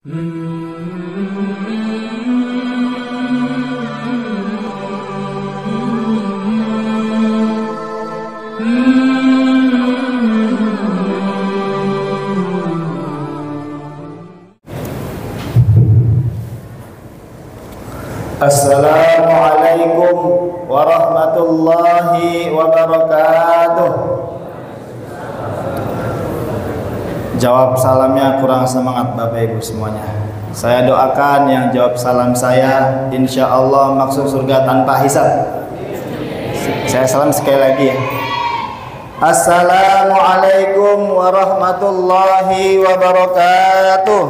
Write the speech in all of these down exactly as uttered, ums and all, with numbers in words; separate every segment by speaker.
Speaker 1: Assalamualaikum warahmatullahi wabarakatuh. Jawab salamnya kurang semangat Bapak Ibu semuanya. Saya doakan yang jawab salam saya insya Allah maksud surga tanpa hisab. Saya salam sekali lagi ya. Assalamualaikum warahmatullahi wabarakatuh.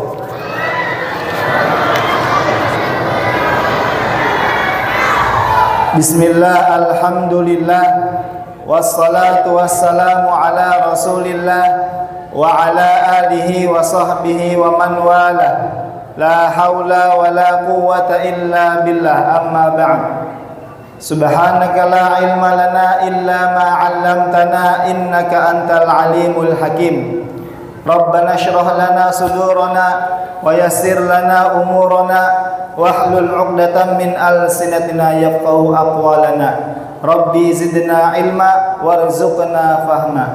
Speaker 1: Bismillah, alhamdulillah, wassalatu wassalamu ala rasulillah wa ala alihi wa sahbihi wa man wala. La hawla wa la quwwata illa billah, amma ba'd. Subhanaka la ilma lana illa ma 'allamtana innaka antal alimul hakim. Rabbana shrah lana sudurana wa yassir lana umurana wahlul 'uqdatam min alsinatina yafqahu aqwalana. Rabbi zidna ilma warzuqna fahma.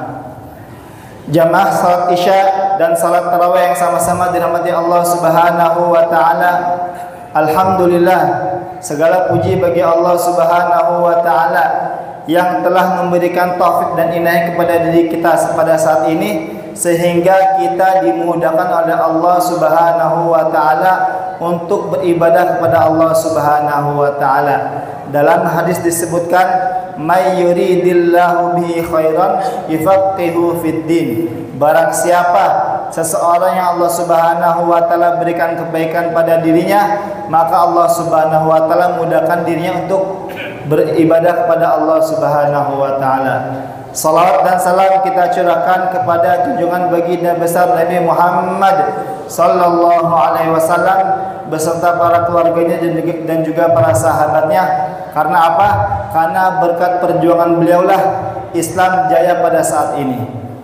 Speaker 1: Jamaah salat Isya dan salat tarawih yang sama-sama dirahmati Allah Subhanahu wa taala. Alhamdulillah, segala puji bagi Allah Subhanahu wa taala yang telah memberikan taufik dan inayah kepada diri kita pada saat ini sehingga kita dimudahkan oleh Allah Subhanahu wa taala untuk beribadah kepada Allah Subhanahu wa taala. Dalam hadis disebutkan, may yuridillahu bihi khairan yufaqihu fid din. Barang siapa seseorang yang Allah Subhanahu wa taala berikan kebaikan pada dirinya, maka Allah Subhanahu wa taala mudahkan dirinya untuk beribadah kepada Allah Subhanahu wa taala. Salawat dan salam kita curahkan kepada junjungan baginda besar Nabi Muhammad sallallahu alaihi wasallam beserta para keluarganya dan juga para sahabatnya. Karena apa? Karena berkat perjuangan beliaulah Islam jaya pada saat ini.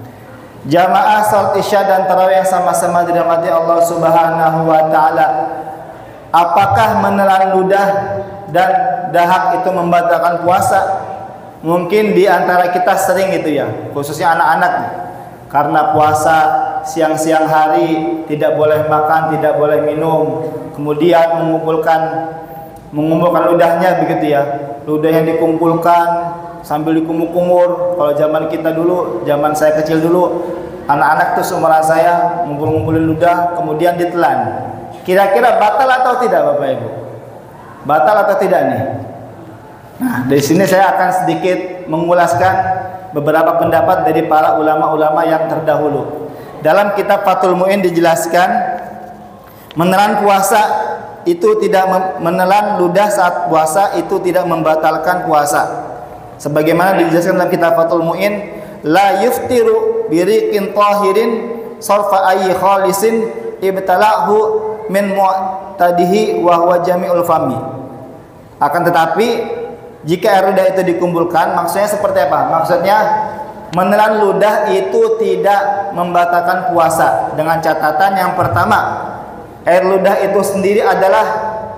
Speaker 1: Jamaah salat Isya dan tarawih yang sama-sama dirahmati Allah Subhanahu wa taala. Apakah menelan ludah dan dahak itu membatalkan puasa? Mungkin di antara kita sering itu ya, khususnya anak-anak. Karena puasa siang-siang hari tidak boleh makan, tidak boleh minum. Kemudian mengumpulkan mengumpulkan ludahnya begitu ya. Ludah yang dikumpulkan sambil dikumur-kumur. Kalau zaman kita dulu, zaman saya kecil dulu, anak-anak tuh seumuran saya ngumpul-ngumpulin ludah kemudian ditelan. Kira-kira batal atau tidak Bapak Ibu? Batal atau tidak nih? Nah, dari sini saya akan sedikit mengulaskan beberapa pendapat dari para ulama-ulama yang terdahulu. Dalam kitab Fathul Mu'in dijelaskan, menelan puasa itu tidak menelan ludah saat puasa itu tidak membatalkan puasa. Sebagaimana dijelaskan dalam kitab Fathul Mu'in, la yuftiru biriqin tahirin sarfa ayyi khalisin ibtalahu min mu'tadihi wa huwa jami'ul fami. Akan tetapi jika air ludah itu dikumpulkan, maksudnya seperti apa? Maksudnya menelan ludah itu tidak membatalkan puasa dengan catatan yang pertama, air ludah itu sendiri adalah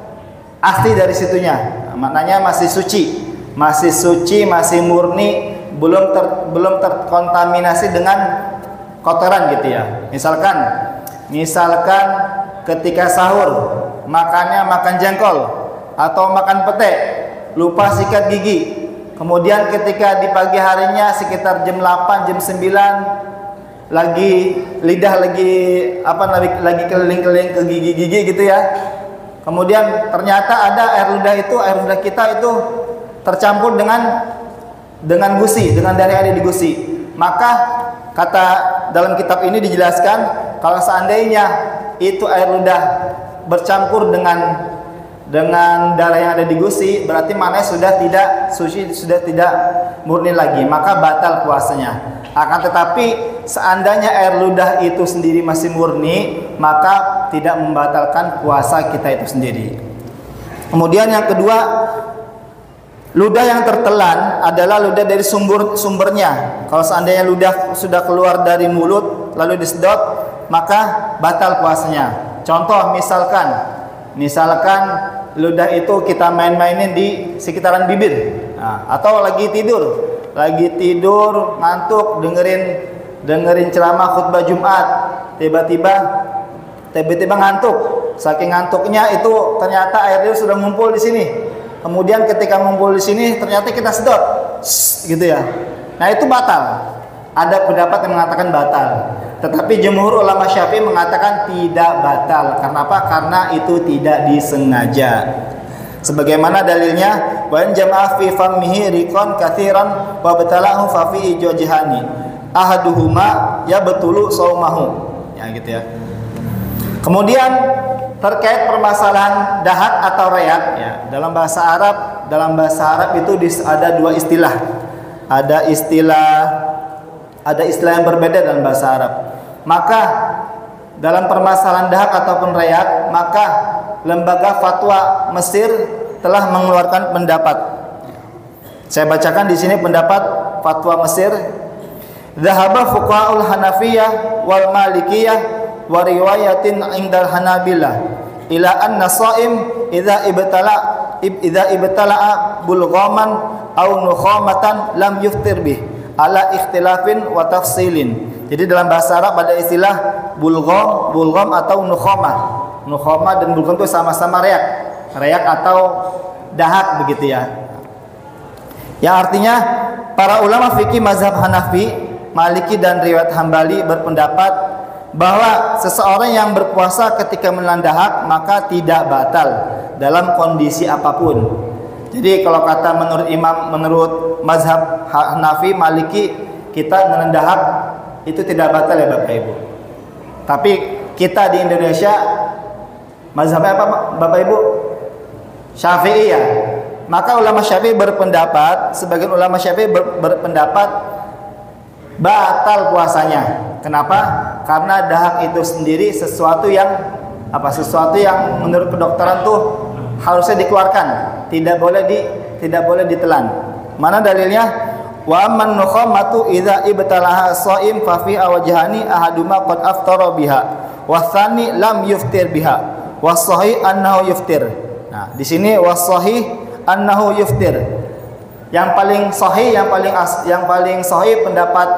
Speaker 1: asli dari situnya. Maknanya masih suci, masih suci, masih murni, belum ter, belum terkontaminasi dengan kotoran gitu ya. Misalkan, misalkan ketika sahur makannya makan jengkol atau makan pete, lupa sikat gigi. Kemudian ketika di pagi harinya sekitar jam delapan, jam sembilan lagi lidah lagi apa lagi, lagi keliling-keliling ke gigi-gigi gitu ya. Kemudian ternyata ada air ludah itu, air ludah kita itu tercampur dengan dengan gusi, dengan darah yang ada di gusi. Maka kata dalam kitab ini dijelaskan kalau seandainya itu air ludah bercampur dengan dengan darah yang ada di gusi, berarti mana sudah tidak suci, sudah tidak murni lagi, maka batal puasanya. Akan tetapi seandainya air ludah itu sendiri masih murni, maka tidak membatalkan puasa kita itu sendiri. Kemudian yang kedua, ludah yang tertelan adalah ludah dari sumber sumbernya. Kalau seandainya ludah sudah keluar dari mulut lalu disedot, maka batal puasanya. Contoh misalkan, misalkan ludah itu kita main-mainin di sekitaran bibir. Nah, atau lagi tidur, lagi tidur ngantuk dengerin dengerin ceramah khutbah Jumat, tiba-tiba tiba-tiba ngantuk. Saking ngantuknya itu ternyata air liur sudah ngumpul di sini. Kemudian ketika ngumpul di sini ternyata kita sedot, gitu ya. Nah itu batal. Ada pendapat yang mengatakan batal. Tetapi jumhur ulama Syafi'i mengatakan tidak batal. Karena apa? Karena itu tidak disengaja. Sebagaimana dalilnya, wa in jama'a fi fammihi riqan katsiran wa batalahu fa fi ijwajhani. Ahaduhuma ya betulu saumahu. Ya gitu ya. Kemudian terkait permasalahan dahak atau reak, ya, dalam bahasa Arab, dalam bahasa Arab itu ada dua istilah. Ada istilah ada istilah yang berbeda dalam bahasa Arab. Maka dalam permasalahan dahak ataupun reak, maka lembaga fatwa Mesir telah mengeluarkan pendapat. Saya bacakan di sini pendapat fatwa Mesir. Dhahaba fuqaha'ul Hanafiyah wal Malikiyah wa riwayatin indal Hanabilah ila anna shaim idza ibtala idza ibtala'a bulghaman aw nukhamatan lam yuftir bih ala ikhtilafin wa tafsilin. Jadi dalam bahasa Arab ada istilah bulgham, bulgham atau nukhamah. Nukhamah dan bulgham itu sama-sama reak, reak atau dahak begitu ya. Yang artinya para ulama fikih mazhab Hanafi, Maliki dan riwayat Hambali berpendapat bahwa seseorang yang berpuasa ketika menelan dahak maka tidak batal dalam kondisi apapun. Jadi kalau kata menurut imam, menurut mazhab Hanafi, Maliki, kita menelan dahak itu tidak batal ya Bapak Ibu. Tapi kita di Indonesia mazhabnya apa Bapak Ibu? Syafi'i ya. Maka ulama Syafi'i berpendapat, sebagian ulama Syafi'i ber, berpendapat batal puasanya. Kenapa? Karena dahak itu sendiri sesuatu yang apa? Sesuatu yang menurut kedokteran tuh harusnya dikeluarkan, tidak boleh di tidak boleh ditelan. Mana dalilnya? Wa amman nukhamatu idza ibtalaha shaim fa fi awjahani ahaduma qad aftara biha wa tsani lam yuftir biha wa sahih annahu yuftir. Nah, di sini wa sahih annahu yuftir. Yang paling sahih, yang paling as, yang paling sahih pendapat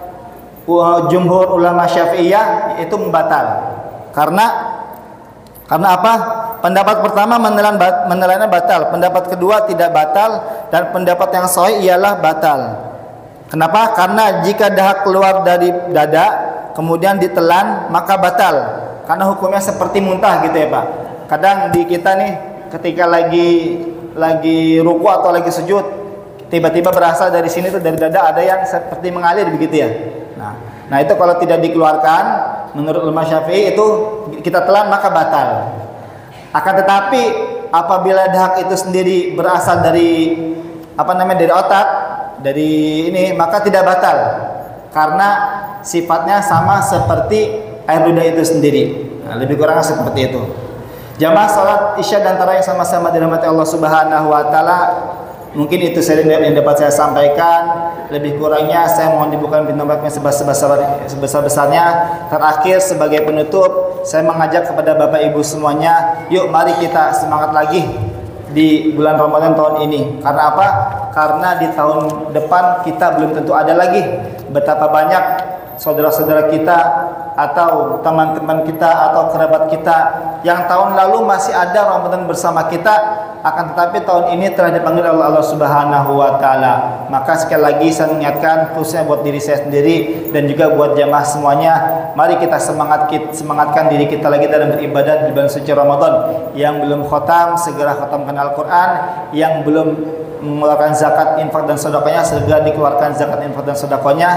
Speaker 1: uh, jumhur ulama Syafi'iyah itu membatal. Karena karena apa? Pendapat pertama menelan menelannya batal, pendapat kedua tidak batal, dan pendapat yang sahih ialah batal. Kenapa? Karena jika dahak keluar dari dada kemudian ditelan maka batal. Karena hukumnya seperti muntah gitu ya Pak. Kadang di kita nih ketika lagi lagi ruku atau lagi sujud tiba-tiba berasa dari sini tuh dari dada ada yang seperti mengalir begitu ya. Nah, nah itu kalau tidak dikeluarkan menurut ulama Syafi'i itu kita telan maka batal. Akan tetapi apabila dahak itu sendiri berasal dari apa namanya dari otak, dari ini maka tidak batal karena sifatnya sama seperti air ludah itu sendiri. Nah, lebih kurang seperti itu. Jamaah salat Isya dan tarawih yang sama-sama dirahmati Allah Subhanahu wa taala. Mungkin itu saja yang dapat saya sampaikan. Lebih kurangnya saya mohon dibukakan pintu rahmatnya sebesar-besarnya. Terakhir sebagai penutup, saya mengajak kepada Bapak Ibu semuanya, yuk mari kita semangat lagi di bulan Ramadan tahun ini. Karena apa? Karena di tahun depan kita belum tentu ada lagi. Betapa banyak saudara-saudara kita atau teman-teman kita atau kerabat kita yang tahun lalu masih ada Ramadan bersama kita, akan tetapi tahun ini telah dipanggil oleh Allah Subhanahu wa taala. Maka sekali lagi saya mengingatkan khususnya buat diri saya sendiri dan juga buat jamaah semuanya, mari kita semangat semangatkan diri kita lagi dalam beribadah di bulan suci Ramadan. Yang belum khatam segera khatamkan Al-Qur'an, yang belum mengeluarkan zakat, infak dan sedekahnya segera dikeluarkan zakat, infak dan sedekahnya.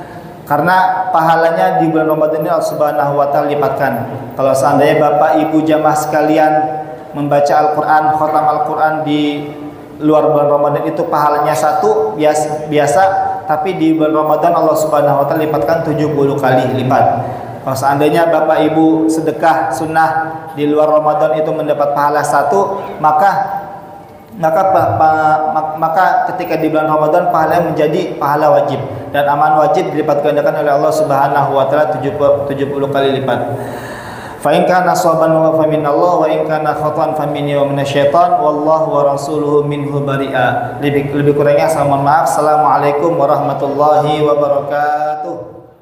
Speaker 1: Karena pahalanya di bulan Ramadan ini Allah Subhanahu wa taala lipatkan. Kalau seandainya Bapak Ibu jamaah sekalian membaca Al-Qur'an, khatam Al-Qur'an di luar bulan Ramadan itu pahalanya satu biasa, biasa, tapi di bulan Ramadan Allah Subhanahu wa taala lipatkan tujuh puluh kali lipat. Kalau seandainya Bapak Ibu sedekah sunnah di luar Ramadan itu mendapat pahala satu, maka maka maka ketika di bulan Ramadan pahala menjadi pahala wajib dan amal wajib dilipat gandakan oleh Allah Subhanahu wa taala tujuh puluh kali lipat. Fa in kana sawaban wa fa minallah wa in kana khata'an fa minni wa minasyaitan wallahu wa rasuluhu minhu bari'a. Lebih lebih kurangnya saya mohon maaf. Assalamualaikum warahmatullahi wabarakatuh.